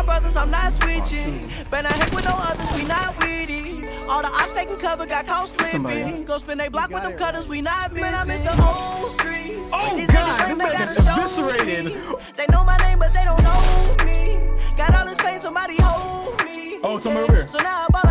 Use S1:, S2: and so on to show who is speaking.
S1: my brothers, I'm not switching. Better not hang with no others, we not witty. All the ops taking cover, got caught slipping. Go spin they block with them cutters, we not missing. Man, I miss the old streets.
S2: Oh
S1: These
S2: God,
S1: niggas
S2: this
S1: they
S2: man
S1: gotta
S2: is
S1: show
S2: eviscerated.
S1: me. They know my name, but they don't know me. Got all this pain, somebody hold me.
S2: Oh, somewhere over here.
S1: So now I